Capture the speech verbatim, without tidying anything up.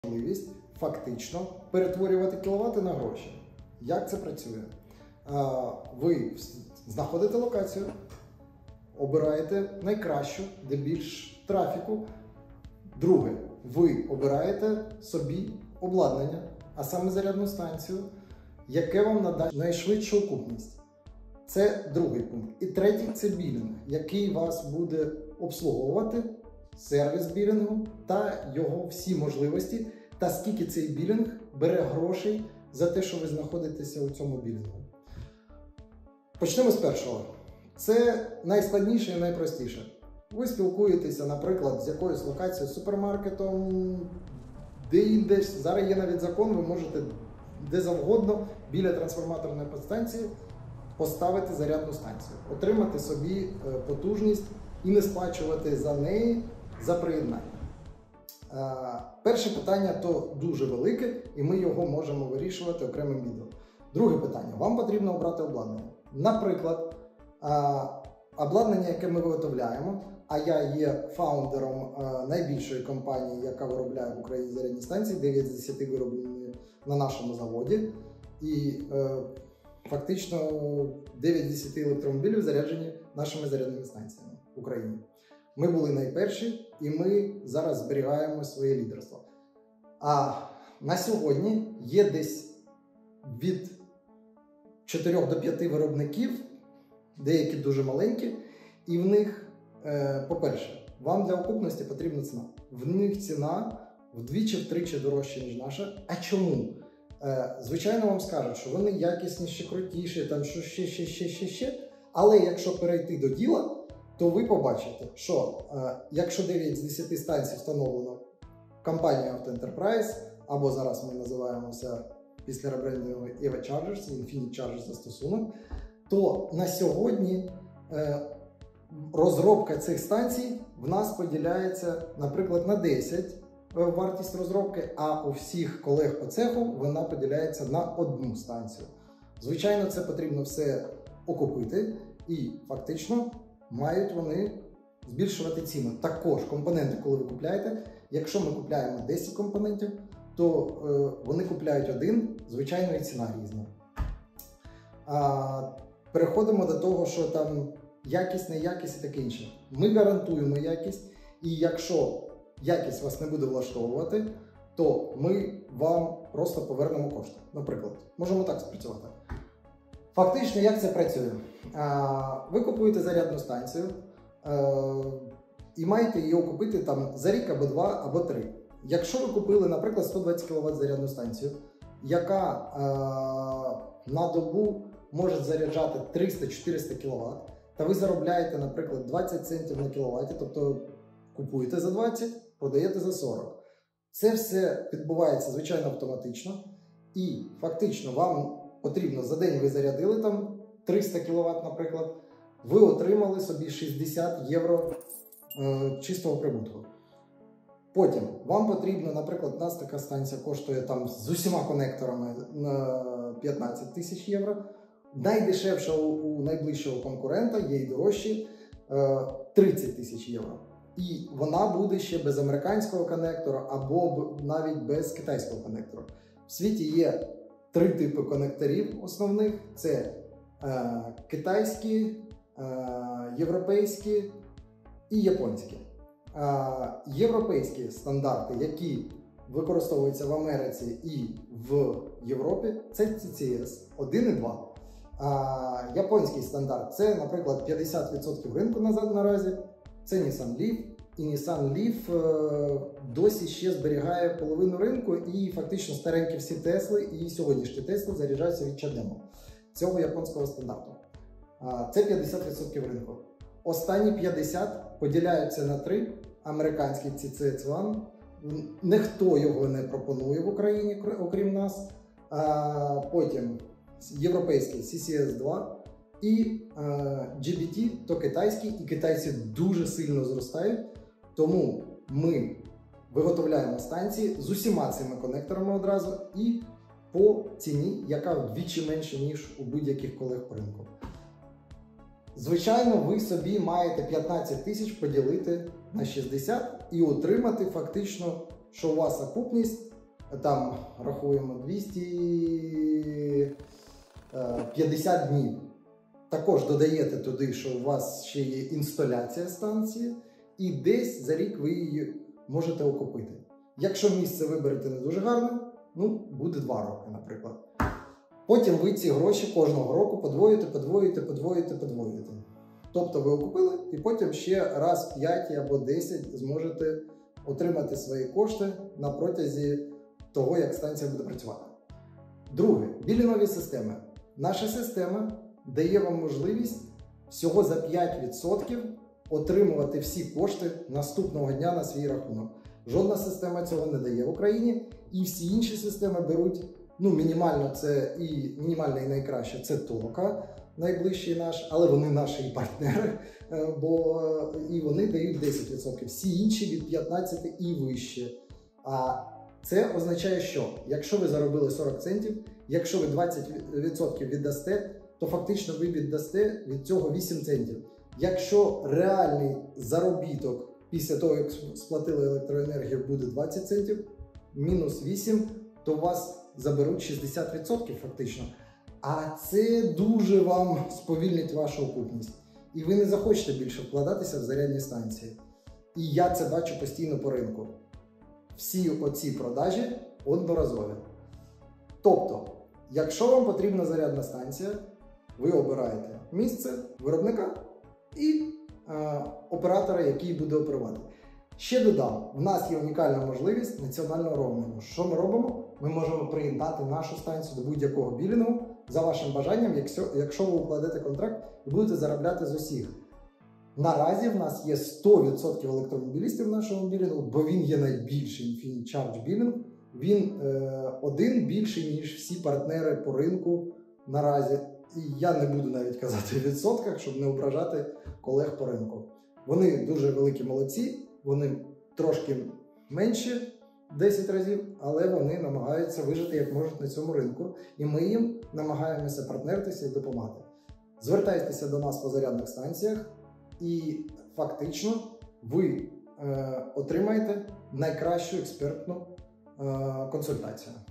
можливість фактично перетворювати кіловати на гроші. Як це працює? Ви знаходите локацію, обираєте найкращу, де більш трафіку. Друге, ви обираєте собі обладнання, а саме зарядну станцію, яке вам надасть найшвидшу окупність. Це другий пункт. І третій – це білінг, який вас буде обслуговувати, сервіс білінгу та його всі можливості, та скільки цей білінг бере грошей за те, що ви знаходитеся у цьому білінгу. Почнемо з першого. Це найскладніше і найпростіше. Ви спілкуєтеся, наприклад, з якоюсь локацією, супермаркетом, де-інде. Зараз є навіть закон, ви можете де завгодно біля трансформаторної підстанції поставити зарядну станцію, отримати собі потужність і не сплачувати за неї за приєднання. Перше питання то дуже велике, і ми його можемо вирішувати окремим відео. Друге питання. Вам потрібно обрати обладнання. Наприклад, обладнання, яке ми виготовляємо, а я є фаундером найбільшої компанії, яка виробляє в Україні зарядні станції, дев'ять з десяти вироблені на нашому заводі. І фактично дев'ять з десяти електромобілів заряджені нашими зарядними станціями в Україні. Ми були найперші, і ми зараз зберігаємо своє лідерство. А на сьогодні є десь від чотирьох до п'яти виробників, деякі дуже маленькі, і в них, е, по-перше, вам для окупності потрібна ціна. В них ціна вдвічі-втричі дорожча, ніж наша. А чому? Е, звичайно, вам скажуть, що вони якісніші, крутіші, там що ще, ще, ще, ще, ще. Але якщо перейти до діла, то ви побачите, що е, якщо дев'ять з десяти станцій встановлено компанією Auto Enterprise, або зараз ми називаємося після ребрендингу Eva Chargers, Infinite Chargers застосунок, то на сьогодні е, розробка цих станцій в нас поділяється, наприклад, на десять вартість розробки, а у всіх колег по цеху вона поділяється на одну станцію. Звичайно, це потрібно все окупити і фактично мають вони збільшувати ціну. Також компоненти, коли ви купляєте, якщо ми купляємо десять компонентів, то е, вони купляють один, звичайно, і ціна різна. А, переходимо до того, що там якість, неякість і таке інше. Ми гарантуємо якість, і якщо якість вас не буде влаштовувати, то ми вам просто повернемо кошти. Наприклад, можемо так спрацювати. Фактично, як це працює? А, ви купуєте зарядну станцію а, і маєте її окупити там за рік або два, або три. Якщо ви купили, наприклад, сто двадцять кіловат зарядну станцію, яка а, на добу може заряджати триста-чотириста кіловат, та ви заробляєте, наприклад, двадцять центів на кіловаті, тобто купуєте за двадцять, продаєте за сорок. Це все відбувається, звичайно, автоматично, і фактично вам потрібно, за день ви зарядили там триста кіловат, наприклад, ви отримали собі шістдесят євро е, чистого прибутку. Потім вам потрібно, наприклад, у нас така станція коштує там з усіма конекторами на п'ятнадцять тисяч євро. Найдешевша у, у найближчого конкурента, є й дорожчі, е, тридцять тисяч євро. І вона буде ще без американського конектора або навіть без китайського конектора. В світі є три типи конекторів основних. Це е, китайські, е, європейські і японські. Е, європейські стандарти, які використовуються в Америці і в Європі, це ці сі ес один і два. Е, японський стандарт – це, наприклад, п'ятдесят відсотків ринку наразі. Це Nissan Leaf. І Nissan Leaf е, досі ще зберігає половину ринку, і фактично старенькі всі Тесли і сьогоднішні Тесли заряджаються від Чадемо, цього японського стандарту. Е, це п'ятдесят відсотків ринку. Останні п'ятдесят поділяються на три. Американський сі сі ес один, ніхто його не пропонує в Україні, окрім нас. Е, потім європейський сі сі ес два. І е, джі бі ті, то китайський, і китайці дуже сильно зростають, тому ми виготовляємо станції з усіма цими конекторами одразу і по ціні, яка вдвічі менше, ніж у будь-яких колег по ринку. Звичайно, ви собі маєте п'ятнадцять тисяч поділити на шістдесят і отримати фактично, що у вас окупність там рахуємо двісті п'ятдесят днів. Також додаєте туди, що у вас ще є інсталяція станції, і десь за рік ви її можете окупити. Якщо місце виберете не дуже гарне, ну, буде два роки, наприклад. Потім ви ці гроші кожного року подвоїте, подвоїте, подвоїте, подвоїте. Тобто ви окупили, і потім ще раз п'ять або десять зможете отримати свої кошти на протязі того, як станція буде працювати. Друге, білінові системи. Наша система дає вам можливість всього за п'ять відсотків отримувати всі кошти наступного дня на свій рахунок. Жодна система цього не дає в Україні, і всі інші системи беруть, ну, мінімально це і мінімально і найкраще це Тока, найближчий наш, але вони наші і партнери, бо і вони дають десять відсотків, всі інші від п'ятнадцяти і вище. А це означає, що якщо ви заробили сорок центів, якщо ви двадцять відсотків віддасте, то фактично ви віддасте від цього вісім центів. Якщо реальний заробіток після того, як сплатили електроенергію, буде двадцять центів, мінус вісім, то у вас заберуть шістдесят відсотків фактично. А це дуже вам сповільнить вашу окупність. І ви не захочете більше вкладатися в зарядні станції. І я це бачу постійно по ринку. Всі оці продажі одноразові. Тобто, якщо вам потрібна зарядна станція, ви обираєте місце виробника і е, оператора, який буде оперувати. Ще додам, в нас є унікальна можливість національного роумінгу. Що ми робимо? Ми можемо приєднати нашу станцію до будь-якого білінгу за вашим бажанням, якщо, якщо ви укладете контракт і будете заробляти з усіх. Наразі в нас є сто відсотків електромобілістів в нашому білінгу, бо він є найбільший Infinity Charge білінг. Він е, один більший, ніж всі партнери по ринку наразі. І я не буду навіть казати в відсотках, щоб не ображати колег по ринку. Вони дуже великі молодці, вони трошки менші десять разів, але вони намагаються вижити як можуть на цьому ринку. І ми їм намагаємося партнеритися і допомагати. Звертайтеся до нас по зарядних станціях і фактично ви е, отримаєте найкращу експертну е, консультацію.